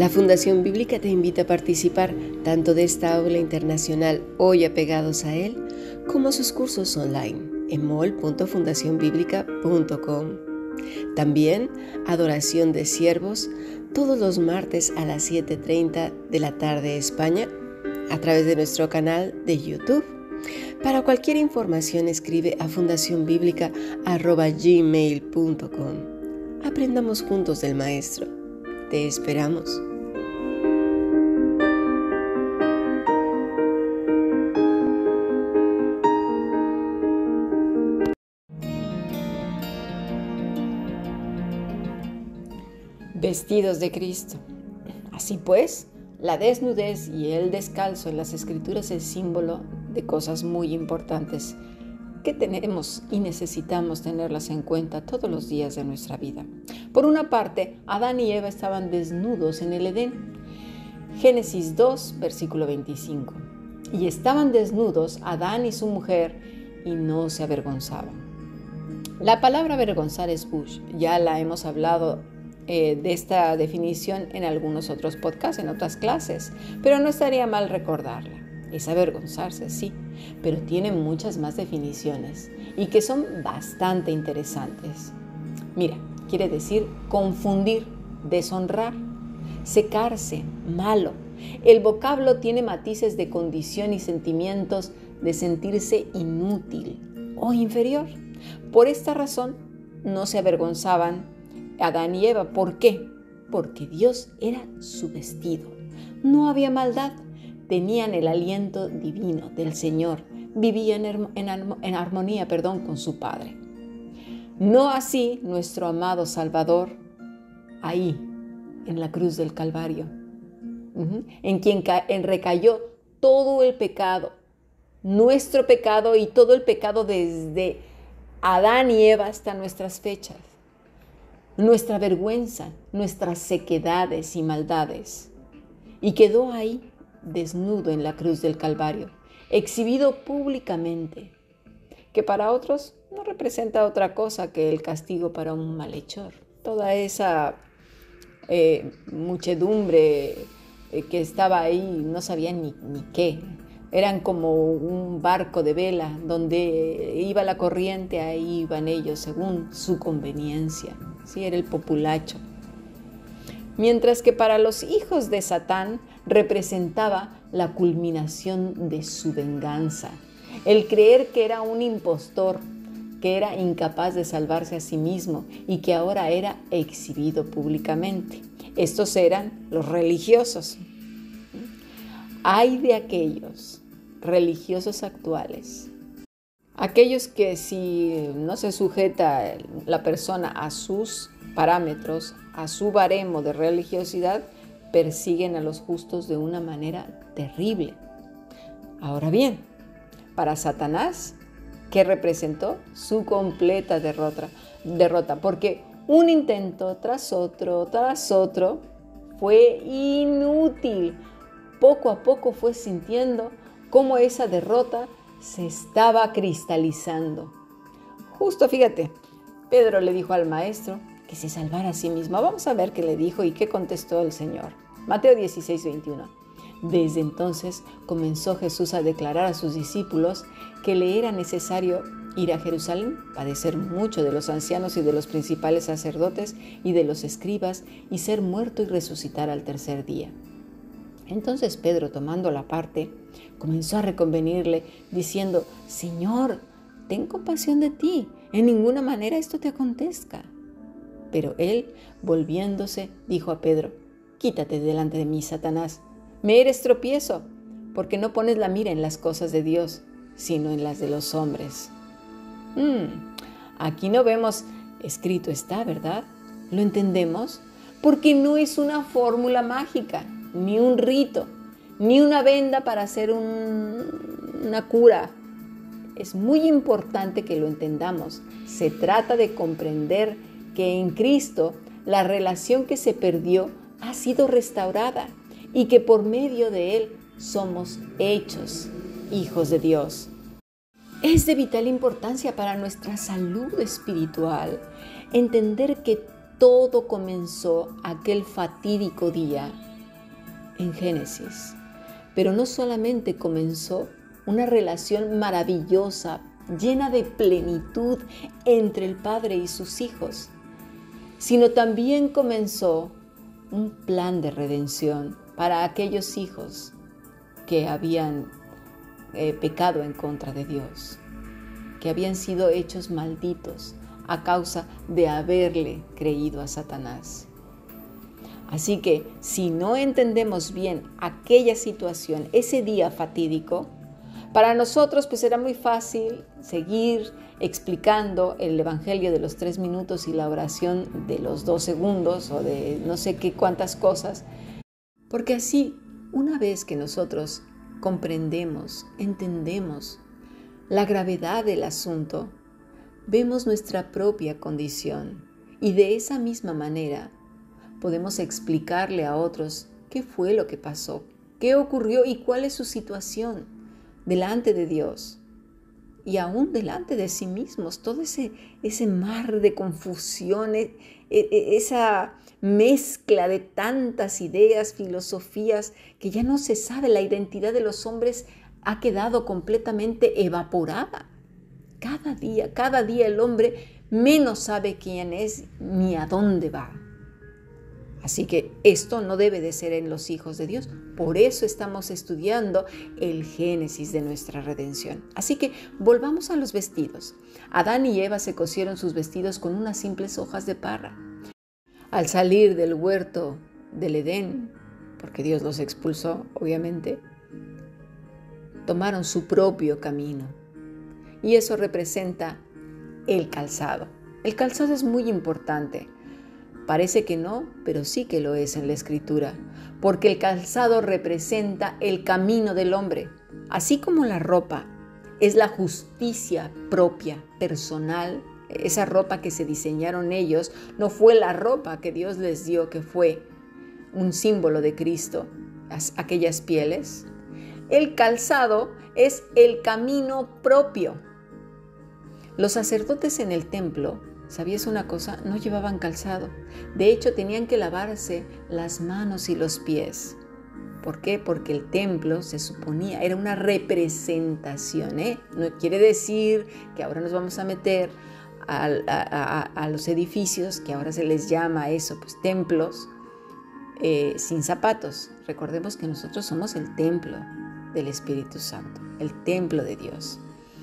La Fundación Bíblica te invita a participar tanto de esta aula internacional Hoy Apegados a Él, como a sus cursos online en mol.fundacionbiblica.com. También Adoración de Siervos todos los martes a las 7:30 de la tarde España a través de nuestro canal de YouTube. Para cualquier información escribe a fundacionbiblica@gmail.com. Aprendamos juntos del Maestro. Te esperamos. Vestidos de Cristo. Así pues, la desnudez y el descalzo en las Escrituras es símbolo de cosas muy importantes que tenemos y necesitamos tenerlas en cuenta todos los días de nuestra vida. Por una parte, Adán y Eva estaban desnudos en el Edén. Génesis 2, versículo 25. Y estaban desnudos Adán y su mujer y no se avergonzaban. La palabra avergonzar es bush. Ya la hemos hablado de esta definición en algunos otros podcasts, en otras clases, pero no estaría mal recordarla. Es avergonzarse, sí, pero tiene muchas más definiciones y que son bastante interesantes. Mira, quiere decir confundir, deshonrar, secarse, malo. El vocablo tiene matices de condición y sentimientos de sentirse inútil o inferior. Por esta razón, no se avergonzaban Adán y Eva. ¿Por qué? Porque Dios era su vestido. No había maldad. Tenían el aliento divino del Señor. Vivían en armonía con su Padre. No así nuestro amado Salvador, ahí, en la cruz del Calvario, en quien recayó todo el pecado, nuestro pecado y todo el pecado desde Adán y Eva hasta nuestras fechas. Nuestra vergüenza, nuestras sequedades y maldades. Y quedó ahí, desnudo en la cruz del Calvario, exhibido públicamente, que para otros no representa otra cosa que el castigo para un malhechor. Toda esa muchedumbre que estaba ahí no sabían ni qué. Eran como un barco de vela donde iba la corriente, ahí iban ellos según su conveniencia. Sí, era el populacho. Mientras que para los hijos de Satán representaba la culminación de su venganza. El creer que era un impostor, que era incapaz de salvarse a sí mismo y que ahora era exhibido públicamente. Estos eran los religiosos. Hay de aquellos religiosos actuales, aquellos que si no se sujeta la persona a sus parámetros, a su baremo de religiosidad, persiguen a los justos de una manera terrible. Ahora bien, para Satanás, ¿qué representó? Su completa derrota, porque un intento tras otro fue inútil. Poco a poco fue sintiendo cómo esa derrota se estaba cristalizando. Justo, fíjate, Pedro le dijo al maestro que se salvara a sí mismo. Vamos a ver qué le dijo y qué contestó el Señor. Mateo 16, 21. Desde entonces comenzó Jesús a declarar a sus discípulos que le era necesario ir a Jerusalén, padecer mucho de los ancianos y de los principales sacerdotes y de los escribas, y ser muerto y resucitar al tercer día. Entonces Pedro, tomando la parte, comenzó a reconvenirle, diciendo: Señor, ten compasión de ti, en ninguna manera esto te acontezca. Pero él, volviéndose, dijo a Pedro: Quítate delante de mí, Satanás, me eres tropiezo, porque no pones la mira en las cosas de Dios, sino en las de los hombres. Aquí no vemos escrito está, ¿verdad? ¿Lo entendemos? Porque no es una fórmula mágica, ni un rito, ni una venda para hacer una cura. Es muy importante que lo entendamos. Se trata de comprender que en Cristo la relación que se perdió ha sido restaurada y que por medio de Él somos hechos hijos de Dios. Es de vital importancia para nuestra salud espiritual entender que todo comenzó aquel fatídico día en Génesis. Pero no solamente comenzó una relación maravillosa, llena de plenitud entre el Padre y sus hijos, sino también comenzó un plan de redención para aquellos hijos que habían pecado en contra de Dios, que habían sido hechos malditos a causa de haberle creído a Satanás. Así que si no entendemos bien aquella situación, ese día fatídico, para nosotros pues era muy fácil seguir explicando el Evangelio de los 3 minutos y la oración de los 2 segundos o de no sé qué cuántas cosas, porque así, una vez que nosotros comprendemos, entendemos la gravedad del asunto, vemos nuestra propia condición y de esa misma manera podemos explicarle a otros qué fue lo que pasó, qué ocurrió y cuál es su situación delante de Dios y aún delante de sí mismos. Todo ese mar de confusión, esa mezcla de tantas ideas, filosofías, que ya no se sabe, la identidad de los hombres ha quedado completamente evaporada. Cada día el hombre menos sabe quién es ni a dónde va. Así que esto no debe de ser en los hijos de Dios. Por eso estamos estudiando el Génesis de nuestra redención. Así que volvamos a los vestidos. Adán y Eva se cosieron sus vestidos con unas simples hojas de parra. Al salir del huerto del Edén, porque Dios los expulsó, obviamente, tomaron su propio camino. Y eso representa el calzado. El calzado es muy importante. Parece que no, pero sí que lo es en la Escritura, porque el calzado representa el camino del hombre, así como la ropa es la justicia propia, personal. Esa ropa que se diseñaron ellos no fue la ropa que Dios les dio, que fue un símbolo de Cristo, aquellas pieles. El calzado es el camino propio. Los sacerdotes en el templo, ¿sabías una cosa? No llevaban calzado. De hecho, tenían que lavarse las manos y los pies. ¿Por qué? Porque el templo se suponía, era una representación, No quiere decir que ahora nos vamos a meter a los edificios, que ahora se les llama eso, pues templos, sin zapatos. Recordemos que nosotros somos el templo del Espíritu Santo, el templo de Dios.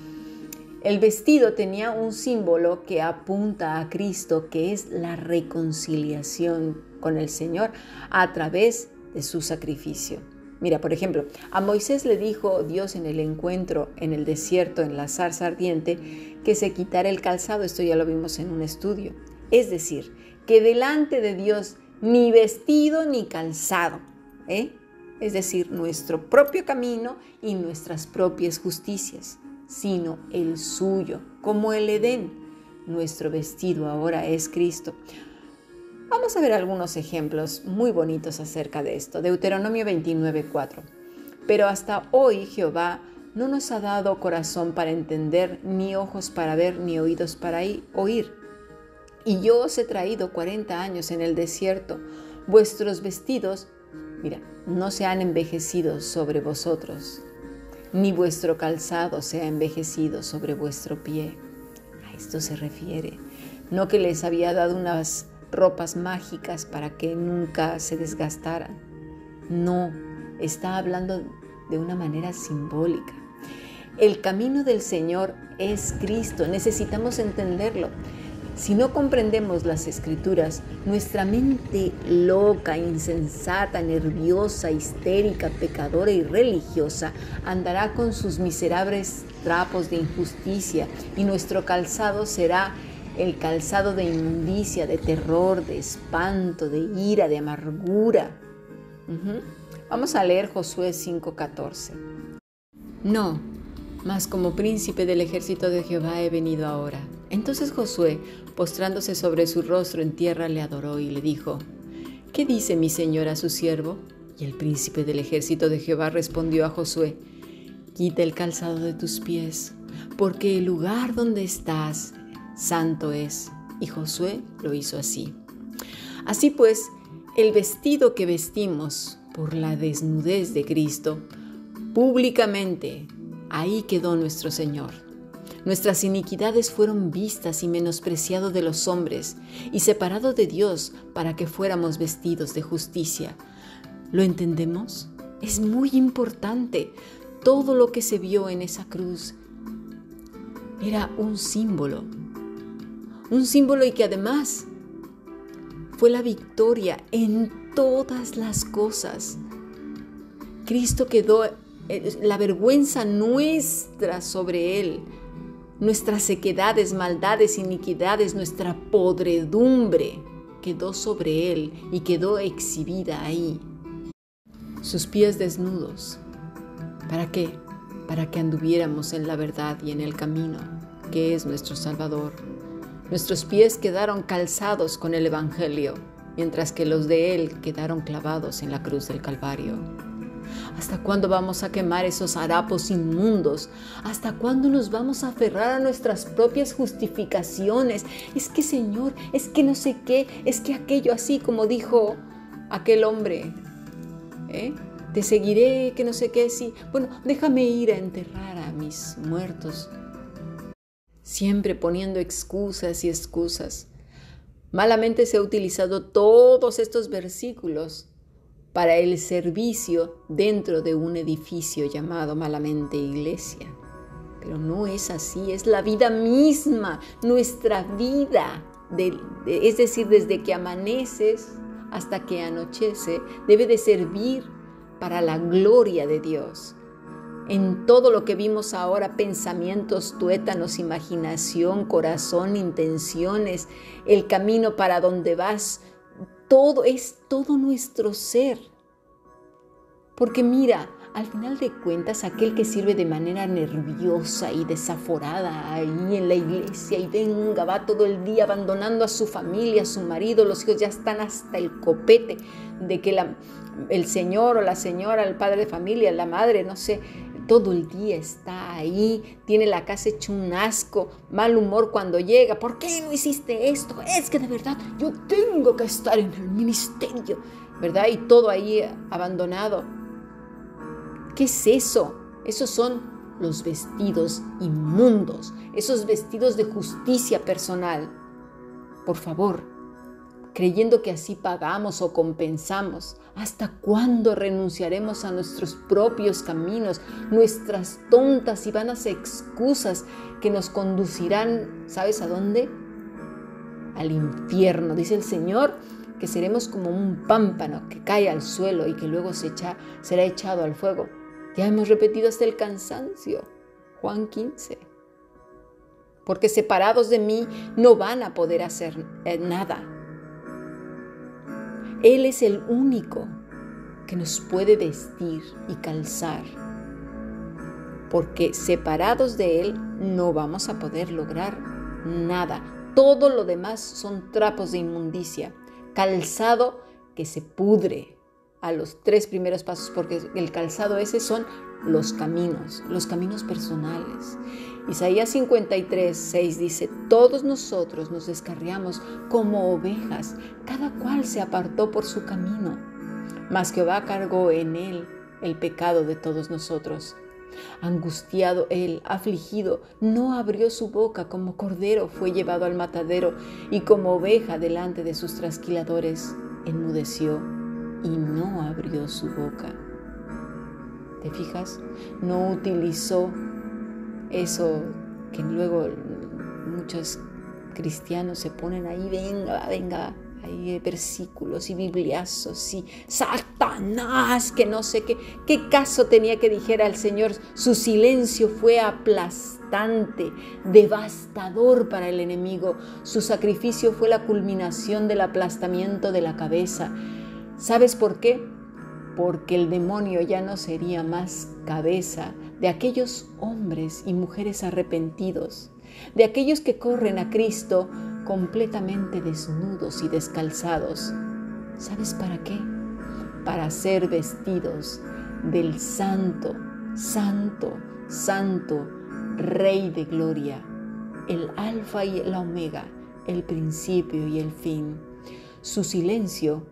El vestido tenía un símbolo que apunta a Cristo, que es la reconciliación con el Señor a través de su sacrificio. Mira, por ejemplo, a Moisés le dijo Dios en el encuentro en el desierto, en la zarza ardiente, que se quitara el calzado. Esto ya lo vimos en un estudio. Es decir, que delante de Dios ni vestido ni calzado, es decir, nuestro propio camino y nuestras propias justicias, sino el suyo, como el Edén. Nuestro vestido ahora es Cristo. Vamos a ver algunos ejemplos muy bonitos acerca de esto. Deuteronomio 29:4. Pero hasta hoy Jehová no nos ha dado corazón para entender, ni ojos para ver, ni oídos para oír. Y yo os he traído 40 años en el desierto. Vuestros vestidos, mira, no se han envejecido sobre vosotros, ni vuestro calzado se ha envejecido sobre vuestro pie. A esto se refiere. No que les había dado unas ropas mágicas para que nunca se desgastaran. No, está hablando de una manera simbólica. El camino del Señor es Cristo. Necesitamos entenderlo. Si no comprendemos las Escrituras, nuestra mente loca, insensata, nerviosa, histérica, pecadora y religiosa andará con sus miserables trapos de injusticia y nuestro calzado será el calzado de inmundicia, de terror, de espanto, de ira, de amargura. Vamos a leer Josué 5:14. No, mas como príncipe del ejército de Jehová he venido ahora. Entonces Josué, postrándose sobre su rostro en tierra, le adoró y le dijo: ¿Qué dice mi señor a su siervo? Y el príncipe del ejército de Jehová respondió a Josué: Quita el calzado de tus pies, porque el lugar donde estás santo es. Y Josué lo hizo así. Así pues, el vestido que vestimos por la desnudez de Cristo, públicamente, ahí quedó nuestro Señor. Nuestras iniquidades fueron vistas y menospreciado de los hombres y separado de Dios para que fuéramos vestidos de justicia. ¿Lo entendemos? Es muy importante. Todo lo que se vio en esa cruz era un símbolo y que además fue la victoria en todas las cosas. Cristo quedó, la vergüenza nuestra sobre Él, nuestras sequedades, maldades, iniquidades, nuestra podredumbre quedó sobre Él y quedó exhibida ahí. Sus pies desnudos. ¿Para qué? Para que anduviéramos en la verdad y en el camino, que es nuestro Salvador. Nuestros pies quedaron calzados con el Evangelio, mientras que los de Él quedaron clavados en la cruz del Calvario. ¿Hasta cuándo vamos a quemar esos harapos inmundos? ¿Hasta cuándo nos vamos a aferrar a nuestras propias justificaciones? Es que Señor, es que no sé qué, es que aquello, así como dijo aquel hombre, te seguiré, que no sé qué, sí. Bueno, déjame ir a enterrar a mis muertos. Siempre poniendo excusas y excusas. Malamente se ha utilizado todos estos versículos para el servicio dentro de un edificio llamado malamente iglesia. Pero no es así, es la vida misma, nuestra vida, es decir, desde que amaneces hasta que anochece, debe de servir para la gloria de Dios. En todo lo que vimos ahora, pensamientos, tuétanos, imaginación, corazón, intenciones, el camino para donde vas, todo es todo nuestro ser. Porque mira, al final de cuentas, aquel que sirve de manera nerviosa y desaforada ahí en la iglesia y venga, va todo el día abandonando a su familia, a su marido, los hijos ya están hasta el copete de que el señor o la señora, el padre de familia, la madre, no sé, todo el día está ahí, tiene la casa hecho un asco, mal humor cuando llega. ¿Por qué no hiciste esto? Es que de verdad yo tengo que estar en el ministerio, ¿verdad? Y todo ahí abandonado. ¿Qué es eso? Esos son los vestidos inmundos, esos vestidos de justicia personal. Por favor, creyendo que así pagamos o compensamos, ¿hasta cuándo renunciaremos a nuestros propios caminos, nuestras tontas y vanas excusas que nos conducirán, ¿sabes a dónde? Al infierno. Dice el Señor que seremos como un pámpano que cae al suelo y que luego será echado al fuego. Ya hemos repetido hasta el cansancio. Juan 15. Porque separados de mí no van a poder hacer nada. Él es el único que nos puede vestir y calzar. Porque separados de Él no vamos a poder lograr nada. Todo lo demás son trapos de inmundicia. Calzado que se pudre a los 3 primeros pasos, porque el calzado ese son los caminos personales. Isaías 53:6 dice: todos nosotros nos descarriamos como ovejas, cada cual se apartó por su camino, mas Jehová cargó en él el pecado de todos nosotros. Angustiado él, afligido, no abrió su boca, como cordero fue llevado al matadero, y como oveja delante de sus trasquiladores, enmudeció y no abrió su boca. ¿Te fijas? No utilizó eso que luego muchos cristianos se ponen ahí, venga, hay versículos y bibliazos y Satanás, que no sé qué. ¿Qué caso tenía que dijera el Señor? Su silencio fue aplastante, devastador para el enemigo. Su sacrificio fue la culminación del aplastamiento de la cabeza. ¿Sabes por qué? Porque el demonio ya no sería más cabeza de aquellos hombres y mujeres arrepentidos, de aquellos que corren a Cristo completamente desnudos y descalzados. ¿Sabes para qué? Para ser vestidos del santo, santo, santo Rey de gloria, el alfa y el omega, el principio y el fin. Su silencio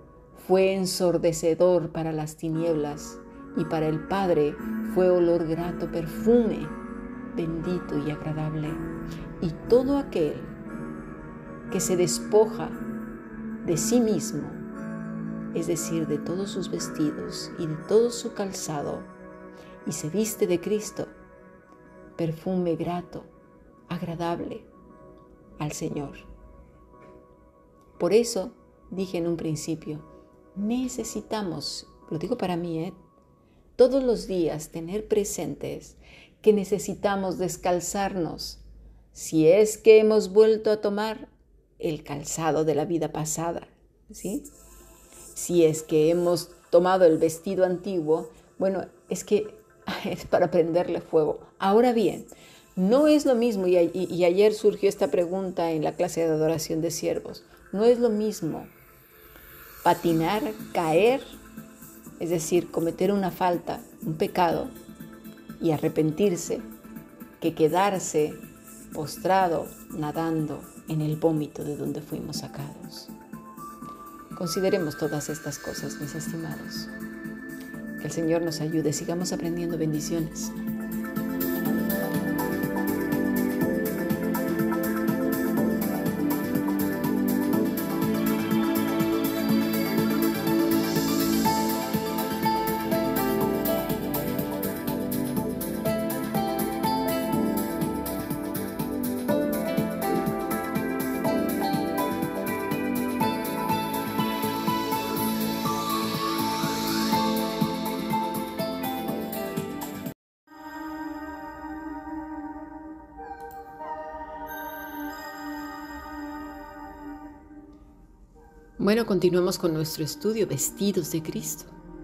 fue ensordecedor para las tinieblas, y para el Padre fue olor grato, perfume bendito y agradable. Y todo aquel que se despoja de sí mismo, es decir, de todos sus vestidos y de todo su calzado, y se viste de Cristo, perfume grato, agradable al Señor. Por eso dije en un principio, necesitamos, lo digo para mí, todos los días tener presentes que necesitamos descalzarnos si es que hemos vuelto a tomar el calzado de la vida pasada, ¿sí? Si es que hemos tomado el vestido antiguo, bueno, es que es para prenderle fuego. Ahora bien, no es lo mismo, y ayer surgió esta pregunta en la clase de adoración de siervos, no es lo mismo patinar, caer, es decir, cometer una falta, un pecado, y arrepentirse, que quedarse postrado, nadando en el vómito de donde fuimos sacados. Consideremos todas estas cosas, mis estimados. Que el Señor nos ayude, sigamos aprendiendo. Bendiciones. Bueno, continuemos con nuestro estudio, vestidos de Cristo.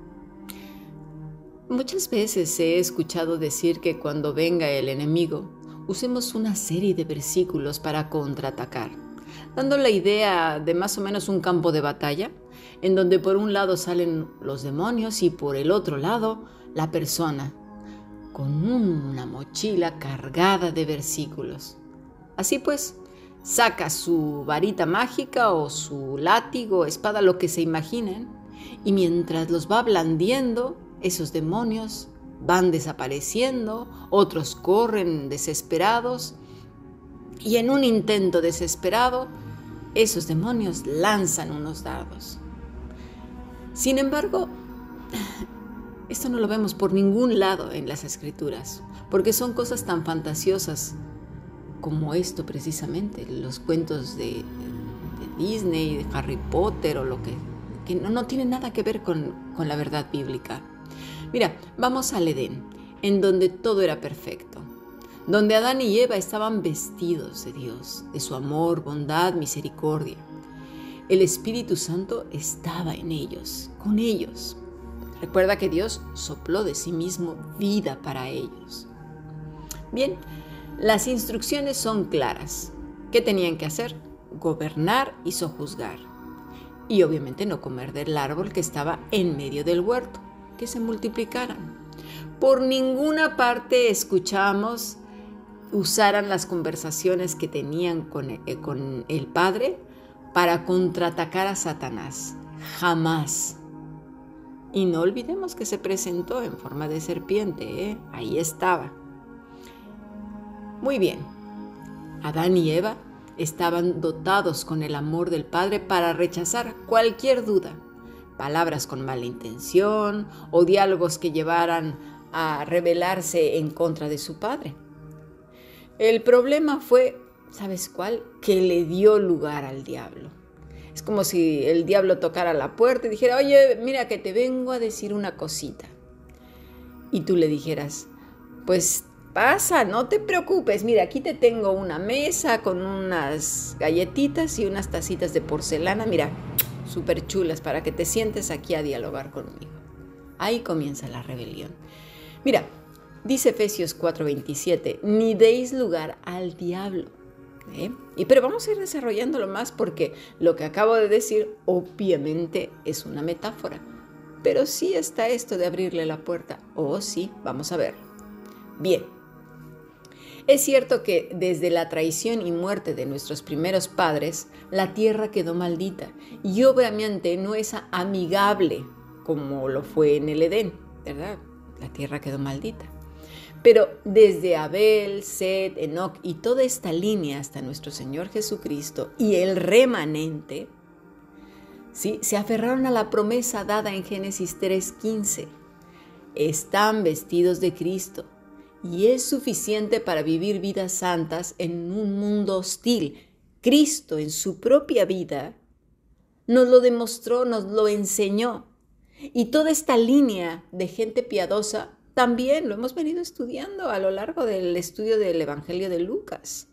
Muchas veces he escuchado decir que cuando venga el enemigo, usemos una serie de versículos para contraatacar, dando la idea de más o menos un campo de batalla, en donde por un lado salen los demonios y por el otro lado la persona, con una mochila cargada de versículos. Así pues, saca su varita mágica o su látigo, espada, lo que se imaginen, y mientras los va blandiendo, esos demonios van desapareciendo, otros corren desesperados, y en un intento desesperado, esos demonios lanzan unos dardos. Sin embargo, esto no lo vemos por ningún lado en las Escrituras, porque son cosas tan fantasiosas como esto precisamente, los cuentos de Disney, de Harry Potter o lo que no tiene nada que ver con la verdad bíblica. Mira, vamos al Edén, en donde todo era perfecto, donde Adán y Eva estaban vestidos de Dios, de su amor, bondad, misericordia. El Espíritu Santo estaba en ellos, con ellos. Recuerda que Dios sopló de sí mismo vida para ellos. Bien, las instrucciones son claras. ¿Qué tenían que hacer? Gobernar y sojuzgar. Y obviamente no comer del árbol que estaba en medio del huerto, que se multiplicaran. Por ninguna parte escuchamos usaran las conversaciones que tenían con el Padre para contraatacar a Satanás. Jamás. Y no olvidemos que se presentó en forma de serpiente, Ahí estaba. Muy bien, Adán y Eva estaban dotados con el amor del Padre para rechazar cualquier duda, palabras con mala intención o diálogos que llevaran a rebelarse en contra de su Padre. El problema fue, ¿sabes cuál? Que le dio lugar al diablo. Es como si el diablo tocara la puerta y dijera, oye, mira que te vengo a decir una cosita. Y tú le dijeras, pues pasa, no te preocupes, mira, aquí te tengo una mesa con unas galletitas y unas tacitas de porcelana, mira, súper chulas para que te sientes aquí a dialogar conmigo. Ahí comienza la rebelión. Mira, dice Efesios 4:27, ni deis lugar al diablo. Pero vamos a ir desarrollándolo más porque lo que acabo de decir obviamente es una metáfora. Pero sí está esto de abrirle la puerta. Oh, sí, vamos a ver. Bien. Es cierto que desde la traición y muerte de nuestros primeros padres, la tierra quedó maldita y obviamente no es amigable como lo fue en el Edén, ¿verdad? La tierra quedó maldita. Pero desde Abel, Set, Enoc y toda esta línea hasta nuestro Señor Jesucristo y el remanente, ¿sí?, se aferraron a la promesa dada en Génesis 3:15. Están vestidos de Cristo y es suficiente para vivir vidas santas en un mundo hostil. Cristo en su propia vida nos lo demostró, nos lo enseñó. Y toda esta línea de gente piadosa también lo hemos venido estudiando a lo largo del estudio del Evangelio de Lucas.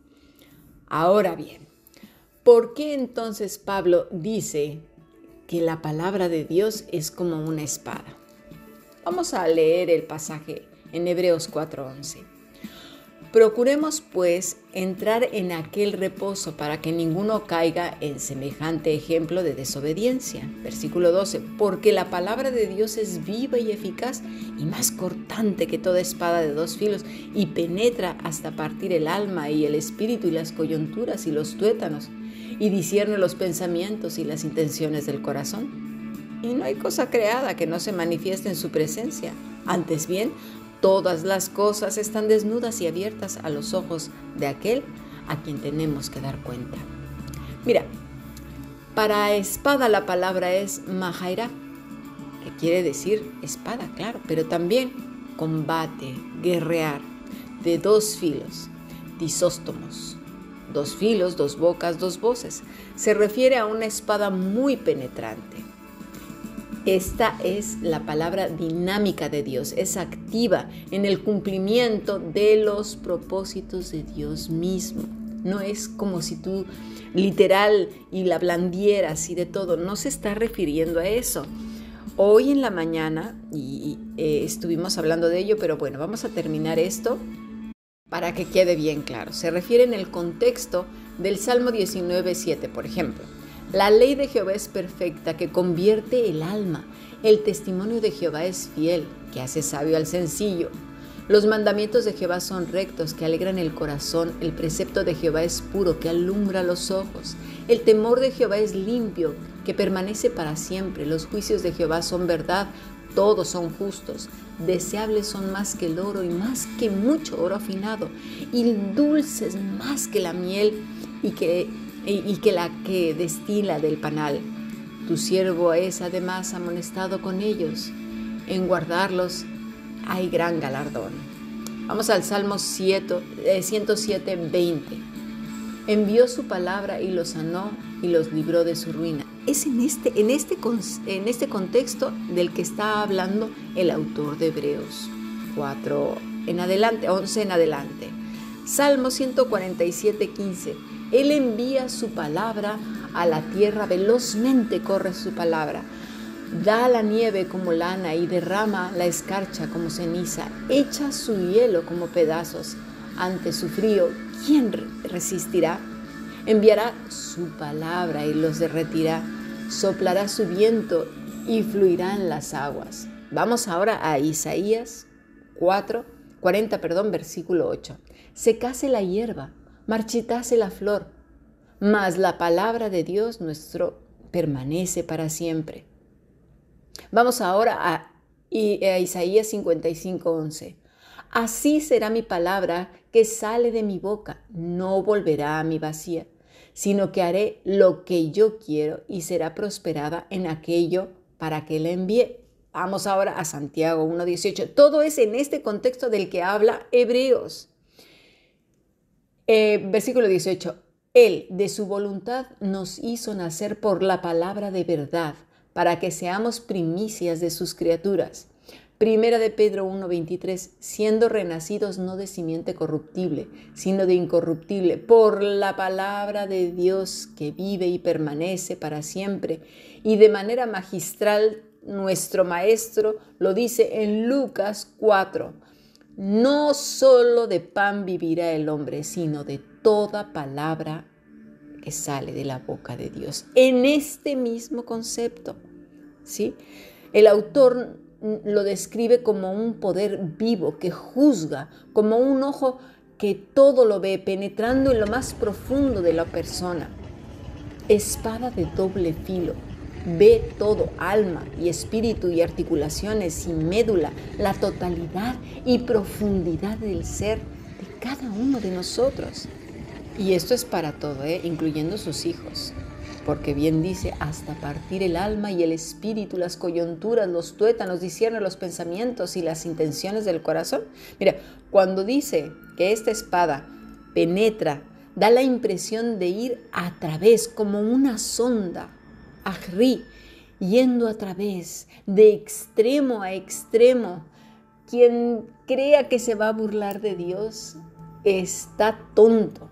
Ahora bien, ¿por qué entonces Pablo dice que la palabra de Dios es como una espada? Vamos a leer el pasaje en Hebreos 4:11. Procuremos, pues, entrar en aquel reposo para que ninguno caiga en semejante ejemplo de desobediencia. Versículo 12. Porque la palabra de Dios es viva y eficaz y más cortante que toda espada de dos filos y penetra hasta partir el alma y el espíritu y las coyunturas y los tuétanos y discierne los pensamientos y las intenciones del corazón. Y no hay cosa creada que no se manifieste en su presencia. Antes bien, todas las cosas están desnudas y abiertas a los ojos de aquel a quien tenemos que dar cuenta. Mira, para espada la palabra es mahaira, que quiere decir espada, claro, pero también combate, guerrear, de dos filos, disóstomos. Dos filos, dos bocas, dos voces. Se refiere a una espada muy penetrante. Esta es la palabra dinámica de Dios, es activa en el cumplimiento de los propósitos de Dios mismo. No es como si tú literal y la blandieras y de todo, no se está refiriendo a eso. Hoy en la mañana estuvimos hablando de ello, pero bueno, vamos a terminar esto para que quede bien claro. Se refiere en el contexto del Salmo 19:7, por ejemplo. La ley de Jehová es perfecta, que convierte el alma. El testimonio de Jehová es fiel, que hace sabio al sencillo. Los mandamientos de Jehová son rectos, que alegran el corazón. El precepto de Jehová es puro, que alumbra los ojos. El temor de Jehová es limpio, que permanece para siempre. Los juicios de Jehová son verdad, todos son justos. Deseables son más que el oro y más que mucho oro afinado, y dulces más que la miel y que la que destila del panal. Tu siervo es además amonestado con ellos. En guardarlos hay gran galardón. Vamos al Salmo 107:20. Envió su palabra y los sanó y los libró de su ruina. Es en este contexto del que está hablando el autor de Hebreos 4 en adelante, 11 en adelante. Salmo 147:15. Él envía su palabra a la tierra, velozmente corre su palabra. Da la nieve como lana y derrama la escarcha como ceniza. Echa su hielo como pedazos. Ante su frío, ¿quién resistirá? Enviará su palabra y los derretirá. Soplará su viento y fluirán las aguas. Vamos ahora a Isaías 40, versículo 8. Secase la hierba, marchitase la flor, mas la palabra de Dios nuestro permanece para siempre. Vamos ahora a Isaías 55:11. Así será mi palabra que sale de mi boca, no volverá a mí vacía, sino que haré lo que yo quiero y será prosperada en aquello para que la envíe. Vamos ahora a Santiago 1:18. Todo es en este contexto del que habla Hebreos. Versículo 18. Él, de su voluntad, nos hizo nacer por la palabra de verdad, para que seamos primicias de sus criaturas. Primera de Pedro 1:23, siendo renacidos no de simiente corruptible, sino de incorruptible, por la palabra de Dios que vive y permanece para siempre. Y de manera magistral, nuestro maestro lo dice en Lucas 4. No solo de pan vivirá el hombre, sino de toda palabra que sale de la boca de Dios. En este mismo concepto, ¿sí? El autor lo describe como un poder vivo que juzga, como un ojo que todo lo ve, penetrando en lo más profundo de la persona. Espada de doble filo. Ve todo, alma y espíritu y articulaciones y médula, la totalidad y profundidad del ser de cada uno de nosotros. Y esto es para todo, incluyendo sus hijos. Porque bien dice, hasta partir el alma y el espíritu, las coyunturas, los tuétanos, discierne los pensamientos y las intenciones del corazón. Mira, cuando dice que esta espada penetra, da la impresión de ir a través, como una sonda, ajri, yendo a través, de extremo a extremo. Quien crea que se va a burlar de Dios está tonto.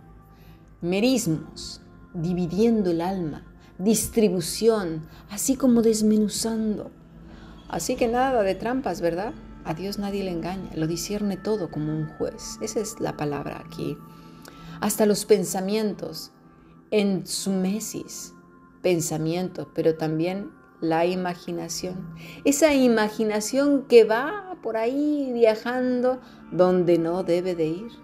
Merismos, dividiendo el alma, distribución, así como desmenuzando. Así que nada de trampas, ¿verdad? A Dios nadie le engaña, lo discierne todo como un juez. Esa es la palabra aquí. Hasta los pensamientos, en sumesis, pensamiento, pero también la imaginación. Esa imaginación que va por ahí viajando donde no debe de ir.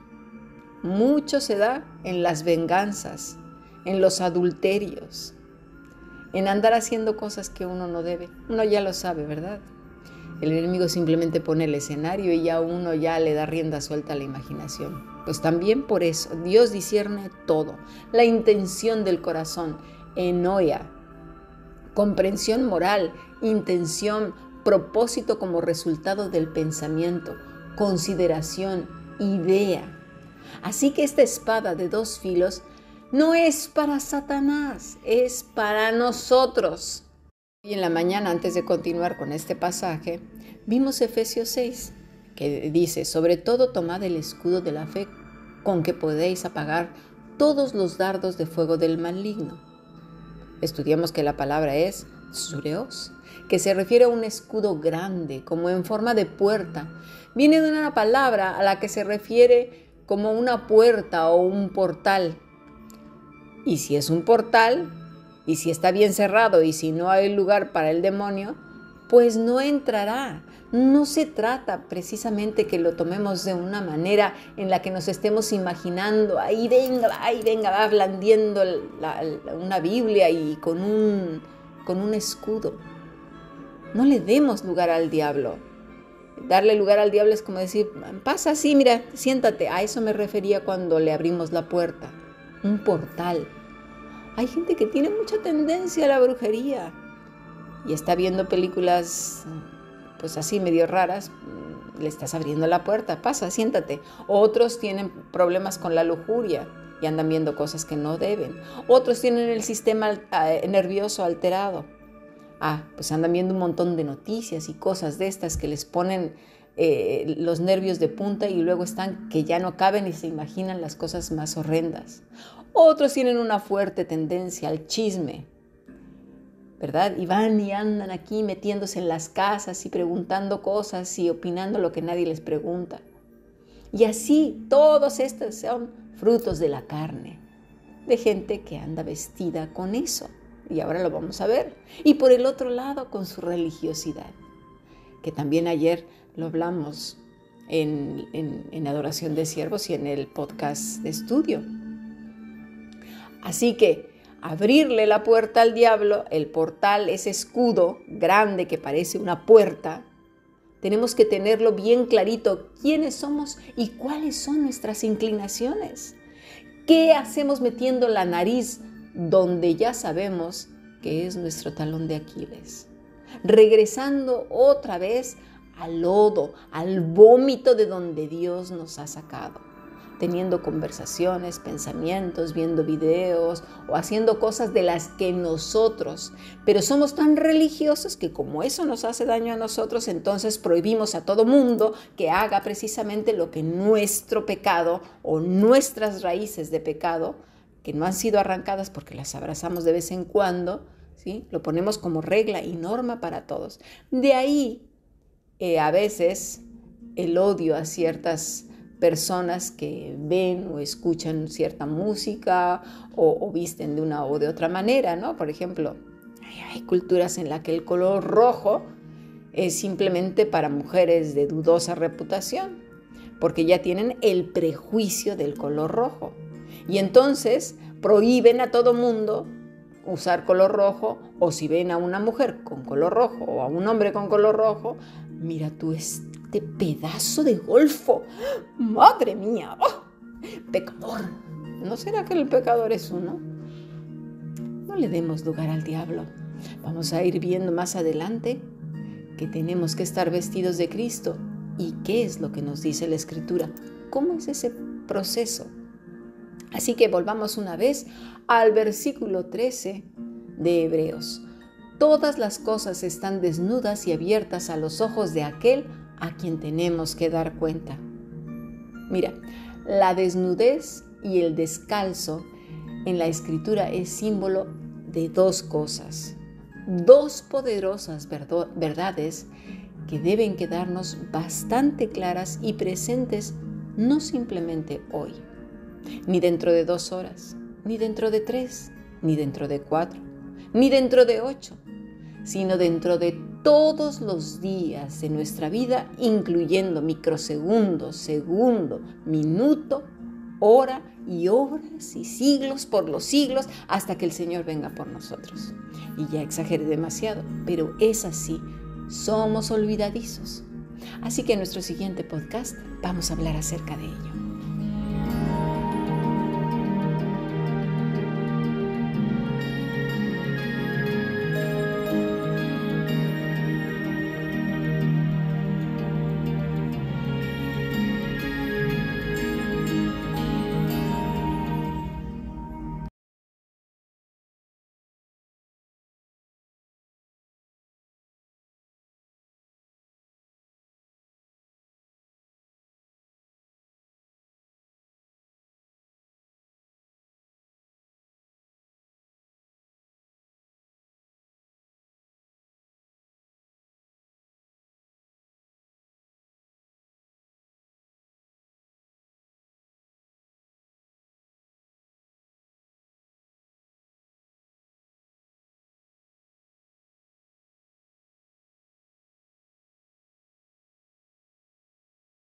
Mucho se da en las venganzas, en los adulterios, en andar haciendo cosas que uno no debe. Uno ya lo sabe, ¿verdad? El enemigo simplemente pone el escenario y ya uno ya le da rienda suelta a la imaginación. Pues también por eso Dios discierne todo, la intención del corazón, enoia, comprensión moral, intención, propósito como resultado del pensamiento, consideración, idea. Así que esta espada de dos filos no es para Satanás, es para nosotros. Y en la mañana, antes de continuar con este pasaje, vimos Efesios 6, que dice, sobre todo tomad el escudo de la fe con que podéis apagar todos los dardos de fuego del maligno. Estudiamos que la palabra es sureos, que se refiere a un escudo grande, como en forma de puerta. Viene de una palabra a la que se refiere como una puerta o un portal. Y si es un portal, y si está bien cerrado, y si no hay lugar para el demonio, pues no entrará. No se trata precisamente que lo tomemos de una manera en la que nos estemos imaginando, ahí venga, va blandiendo una Biblia y con un escudo. No le demos lugar al diablo. Darle lugar al diablo es como decir, pasa así, mira, siéntate. A eso me refería cuando le abrimos la puerta. Un portal. Hay gente que tiene mucha tendencia a la brujería y está viendo películas pues así medio raras, le estás abriendo la puerta, pasa, siéntate. Otros tienen problemas con la lujuria y andan viendo cosas que no deben. Otros tienen el sistema nervioso alterado. Pues andan viendo un montón de noticias y cosas de estas que les ponen los nervios de punta y luego están que ya no caben y se imaginan las cosas más horrendas. Otros tienen una fuerte tendencia al chisme, ¿verdad? Y van y andan aquí metiéndose en las casas y preguntando cosas y opinando lo que nadie les pregunta. Y así todos estos son frutos de la carne, de gente que anda vestida con eso. Y ahora lo vamos a ver. Y por el otro lado, con su religiosidad, que también ayer lo hablamos en Adoración de Siervos y en el podcast de estudio. Así que abrirle la puerta al diablo, el portal, ese escudo grande que parece una puerta, tenemos que tenerlo bien clarito, quiénes somos y cuáles son nuestras inclinaciones. ¿Qué hacemos metiendo la nariz donde ya sabemos que es nuestro talón de Aquiles? Regresando otra vez al lodo, al vómito de donde Dios nos ha sacado. Teniendo conversaciones, pensamientos, viendo videos o haciendo cosas de las que nosotros, pero somos tan religiosos que como eso nos hace daño a nosotros, entonces prohibimos a todo mundo que haga precisamente lo que nuestro pecado o nuestras raíces de pecado, que no han sido arrancadas porque las abrazamos de vez en cuando, ¿sí? Lo ponemos como regla y norma para todos. De ahí, a veces, el odio a ciertas personas que ven o escuchan cierta música o visten de una o de otra manera, ¿no? Por ejemplo, hay culturas en las que el color rojo es simplemente para mujeres de dudosa reputación, porque ya tienen el prejuicio del color rojo. Y entonces prohíben a todo mundo usar color rojo, o si ven a una mujer con color rojo o a un hombre con color rojo, mira tú este pedazo de golfo, madre mía, ¡oh! Pecador. ¿No será que el pecador es uno? No le demos lugar al diablo. Vamos a ir viendo más adelante que tenemos que estar vestidos de Cristo. ¿Y qué es lo que nos dice la Escritura? ¿Cómo es ese proceso? Así que volvamos una vez al versículo 13 de Hebreos. Todas las cosas están desnudas y abiertas a los ojos de aquel a quien tenemos que dar cuenta. Mira, la desnudez y el descalzo en la Escritura es símbolo de dos cosas, dos poderosas verdades que deben quedarnos bastante claras y presentes, no simplemente hoy, ni dentro de 2 horas, ni dentro de 3, ni dentro de 4, ni dentro de 8, sino dentro de todos los días de nuestra vida, incluyendo microsegundos, segundo, minuto, hora y horas y siglos por los siglos, hasta que el Señor venga por nosotros. Y ya exageré demasiado, pero es así, somos olvidadizos. Así que en nuestro siguiente podcast vamos a hablar acerca de ello.